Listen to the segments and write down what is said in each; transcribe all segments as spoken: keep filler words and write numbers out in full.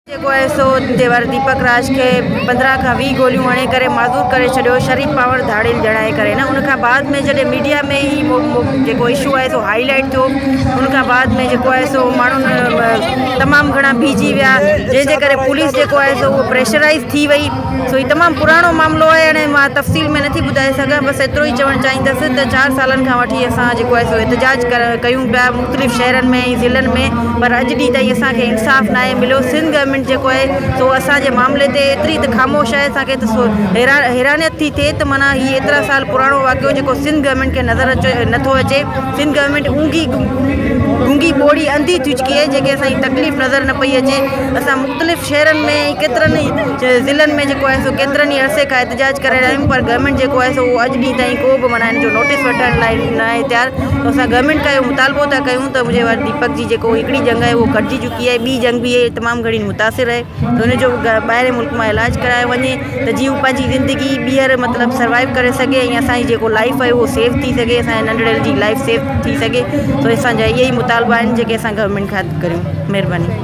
जेको आहे सो देवर दीपक राज के पंद्रह का वीह गोलियों हणे करे माज़ूर करे छॾियो शरीफ पावर धाड़ियल जणाए करे न उन खां बाद में जॾहिं मीडिया में ही जेको इशू आहे सो हाईलाइट थियो उन खां बाद में जेको आहे सो माण्हुनि तमामु घणा बीजी विया जंहिंजे करे पुलिस जेको आहे सो उहो प्रेशराइज़ थी वई। सो हीउ तमामु पुराणो मामिलो आहे हाणे मां तफ़सील में नथी ॿुधाए सघां बसि एतिरो ई चवणु चाहींदसि त चारि सालनि खां वठी असां जेको आहे सो एहतजाज कयूं पिया मुख़्तलिफ़ शहरनि में ऐं ज़िलनि में पर अॼु ॾींहुं ताईं असांखे इंसाफ़ नाहे मिलियो। सिंध गवर्नमेंट जेको आहे सो असांजे मामले ते एतिरी त ख़ामोश आहे असांखे त सो हैरा हैरानियत थी थिए त माना हीउ एतिरा साल पुराणो वाक़ियो जेको सिंध गवर्नमेंट खे नज़र अचे नथो अचे। सिंध गवर्नमेंट ऊंगी गूंगी ॿोड़ी अंधी थी चुकी आहे जेके असांजी तकलीफ़ नज़र न पई अचे। असां मुख़्तलिफ़ शहरनि में ऐं केतिरनि ई ज़िलनि में जेको आहे सो केतिरनि ई अरसे खां एहतजाज करे रहिया आहियूं पर गवर्नमेंट जेको आहे सो उहो अॼु ॾींहुं ताईं को बि माना हिन जो नोटिस वठण लाइ न आहे तयारु। त असां गवर्नमेंट खां इहो मुतालबो था कयूं त मुंहिंजे वटि दीपक जी जेको हिकिड़ी जंग आहे उहो कटिजी चुकी आहे ॿी जंग बि तमामु घणी मुतासिर आहे त हुनजो ॿाहिरि मुल्क मां इलाजु करायो वञे त जीअं हू पंहिंजी ज़िंदगी ॿीहर मतिलबु सर्वाइव करे सघे ऐं असांजी जेको लाइफ आहे उहो सेफ थी सघे असांजे नंढड़े जी लाइफ सेफ थी सघे। तो असांजा इहे ई मुतालबा आहिनि जेके असां गवर्नमेंट खां करियूं। महिरबानी।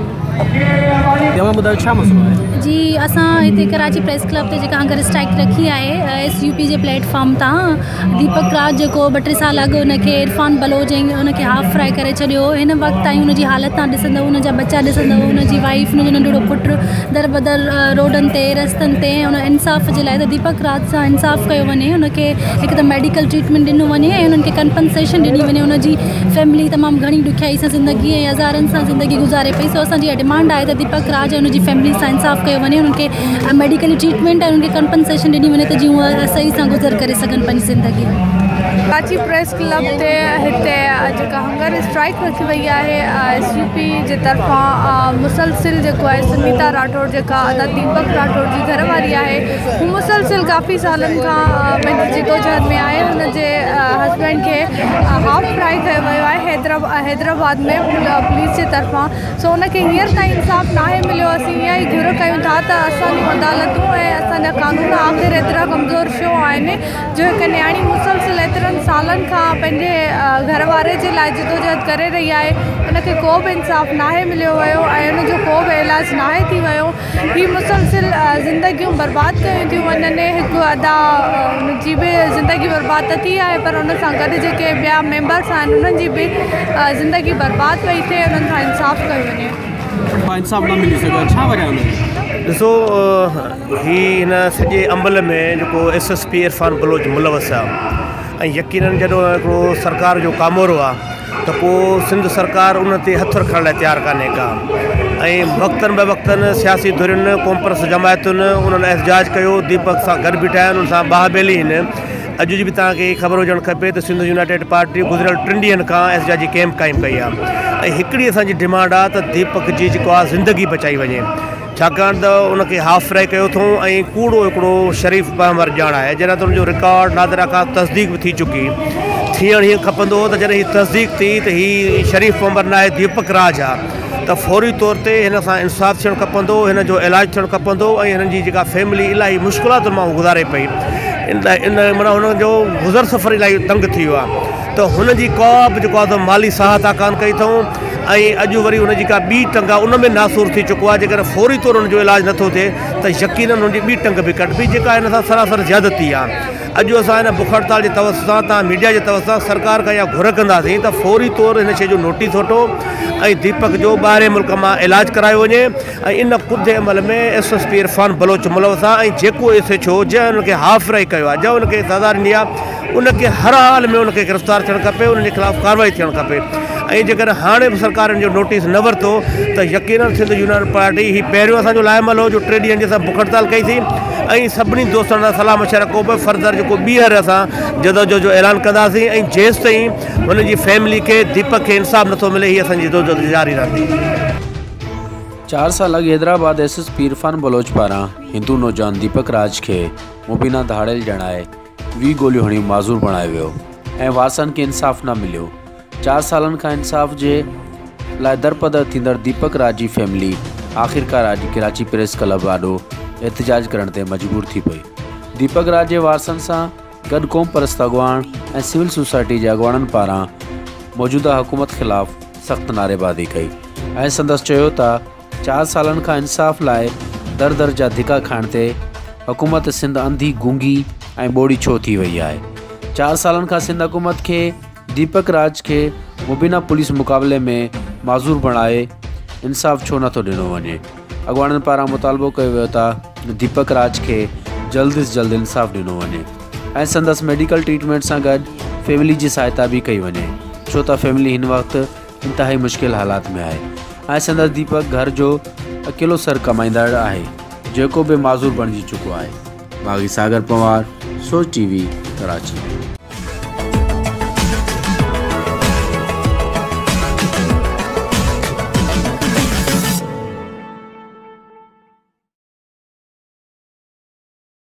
जी असां हिते कराची प्रेस क्लब ते जेका हंगर स्ट्राइक रखी आहे S U P J platform तां दीपक राज जेको ॿ टे साल अॻु हुनखे इरफान बलोच ऐं हुनखे हाफ फ्राई करे छॾियो हिन वक़्तु ताईं हुनजी हालत तव्हां ॾिसंदव हुनजा बच्चा ॾिसंदव हुनजी वाइफ हुनजो नंढड़ो पुटु दर बदर रोडनि ते रस्तनि ते हुन इंसाफ़ जे लाइ त दीपक राज सां इंसाफ़ कयो वञे हुनखे हिकु त मेडिकल ट्रीटमेंट ॾिनो वञे ऐं हुननि खे कंपनसेशन ॾिनी वञे। हुनजी फैमिली तमामु घणी ॾुखियाई सां ज़िंदगी ऐं हज़ारनि सां ज़िंदगी गुज़ारे पई। सो असांजी डिमांड आहे त दीपक राज ऐं हुनजी फैमिली सां इंसाफ़ कयो वञे हुननि खे मेडिकल ट्रीटमेंट ऐं उनखे कंपनसेशन ॾिनी वञे त जीअं उहे सही सां गुज़र करे सघनि पंहिंजी ज़िंदगी। कराची प्रेस क्लब ते हिते जेका हंगर स्ट्राइक रखी वई आहे एस यू पी जे तरफ़ां मुसलसिल जेको आहे सुनीता राठौड़ जेका अदा दीपक राठौड़ जी घरवारी आहे हू मुसलसिल काफ़ी सालनि खां पंहिंजी जिदोजहद में आहे। हुनजे हस्बैंड खे हाफ फ्राई कयो वियो आहे हैदराबाद हैदराबाद में पुलिस जे तरफ़ां। सो हुनखे हींअर ताईं इंसाफ़ नाहे मिलियो। असीं ईअं ई घुर कयूं था त असांजूं अदालतूं ऐं असांजा कानून आख़िर एतिरा कमज़ोर छो आहिनि जो हिकु न्याणी मुसलसिल एतिरनि सालनि खां पंहिंजे घरवारे जे लाइ जिदोजहद करे रही आहे उनखे को बि इंसाफ़ नाहे मिलियो वियो ऐं उनजो को बि इलाजु नाहे थी वियो। हीअ मुसलसिल ज़िंदगियूं बर्बादु कयूं थियूं वञनि हिकु अदा जी बि ज़िंदगी बर्बादु त थी आहे पर उन सां गॾु जेके ॿिया मेंबर्स आहिनि उन्हनि जी बि ज़िंदगी बर्बादु पई थिए उन्हनि खां इंसाफ़ कयो वञे। इंसाफ़ न मिली सघे छा वजह? ॾिसो ही हिन सॼे अमल में जेको S S P Irfan Baloch मुलवस आहे ऐं यकीनन जॾहिं हिकिड़ो सरकार जो कामोरो आहे त पोइ सिंध सरकार उन ते हथु रखण लाइ तयारु कान्हे का ऐं वक़्तनि ब वक़्तनि सियासी धुरियुनि कॉम्प्रस जमायतुनि उन्हनि एहतजाज कयो दीपक सां गॾु बीठा आहिनि उन सां बाहबेली आहिनि। अॼु जी बि तव्हांखे ख़बर हुजणु खपे त सिंध यूनाइटेड पार्टी गुज़िरियल टिनि ॾींहंनि खां एहतजाजी कैंप क़ाइमु कई आहे ऐं हिकिड़ी असांजी डिमांड आहे त दीपक जी जेको आहे ज़िंदगी बचाई वञे छाकाणि त उनखे हाफ फ्राई कयो अथऊं ऐं कूड़ो हिकिड़ो शरीफ़ पहमर ॼाण आहे जॾहिं त हुनजो रिकॉर्ड नादरा खां तस्दीक बि थी चुकी थियणु हीअं खपंदो त जॾहिं हीअ तस्दीक थी त हीअ शरीफ़ पहमर न आहे दीपक राज आहे त फौरी तौर ते हिन सां इंसाफ़ थियणु खपंदो हिन जो इलाजु थियणु खपंदो ऐं हिननि जी जेका फैमिली इलाही मुश्किलातुनि मां गुज़ारे पई इन इन माना हुनजो गुज़र सफ़र इलाही तंग थी वियो आहे त हुनजी का बि जेको आहे त माली सहायता कान कई अथऊं ऐं अॼु वरी हुनजी का ॿी टंग आहे उन में नासूर थी चुको आहे जेकर फौरी तौर हुनजो इलाजु नथो थिए त यकीननि हुनजी ॿी टंग बि कटिबी जेका हिन सां सरासर ज़्यादती आहे। अॼु असां हिन बुख हड़ताल जे तवस सां तव्हां मीडिया जे तवस सां सरकार खां इहा घुर कंदासीं त फौरी तौर हिन शइ जो नोटिस वठो ऐं दीपक जो ॿाहिरि मुल्क मां इलाजु करायो वञे ऐं इन ख़ुदि अमल में S S P Irfan Baloch मुलवस आहे ऐं जेको एस एच ओ जंहिं हुनखे हाफ फ्राई कयो आहे जंहिं हुनखे सज़ा ॾिनी आहे उनखे हर हाल में उनखे गिरफ़्तार थियणु खपे उनजे ख़िलाफ़ु कार्रवाई थियणु खपे ऐं जेकर हाणे बि सरकार जो नोटिस न वरितो त यकीनन सिंध यूनाइटेड पार्टी ही पहिरियों असांजो लाइमल हो जो टे ॾींहंनि जे असां बुख हड़ताल कईसीं ऐं सभिनी दोस्तनि सां सलाह मशवरा को बि फर्दर जेको ॿीहर असां जदोजहद जो ऐलान कंदासीं ऐं जेसि ताईं हुनजी फैमिली खे दीपक खे इंसाफ़ नथो मिले हीअ असांजी जदोजहद जारी रहंदी। चार साल अॻु Hyderabad S S P Irfan Baloch पारां हिंदू नौजवान दीपक राज खे मुबीना धाड़ियल ॼणाए वीह गोलियूं हणी माज़ूर बणायो वियो ऐं वारसनि खे इंसाफ़ न मिलियो। चार सालनि खां इंसाफ़ जे लाइ दरपदर थींदड़ दीपक राज जी फैमिली आख़िरकार अॼु कराची प्रेस क्लब आॾो एहतजाज करण ते मजबूर थी पई। दीपक राज जे वारसनि सां गॾु क़ौम परस्त अॻवान ऐं सिविल सोसाइटी जे अॻवाननि पारां मौजूदा हुकूमत ख़िलाफ़ सख़्तु नारेबाज़ी कई ऐं संदसि चयो त चार सालन खां इंसाफ़ लाइ दर दर जा धिका खाइण ते हुकूमत सिंध अंधी गूंगी ऐं ॿोड़ी छो थी वई आहे। चार सालन खां सिंध हुकूमत खे दीपक राज खे मुबीना पुलिस मुक़ाबले में माज़ूर बणाए इंसाफ़ छो नथो ॾिनो वञे। अॻवाननि पारां मुतालबो कयो वियो त दीपक राज खे जल्द अज़ जल्द इंसाफ़ ॾिनो वञे ऐं संदसि मेडिकल ट्रीटमेंट सां गॾु फैमिली जी सहायता बि कई वञे, छो त फैमिली हिन वक़्तु इंतिहाई मुश्किल हालात में आहे ऐं संदसि दीपक घर जो अकेलो सर कमाईंदड़ आहे जेको बि माज़ूर बणिजी चुको आहे। बाग़ी सागर पवार, सोच टीवी, कराची।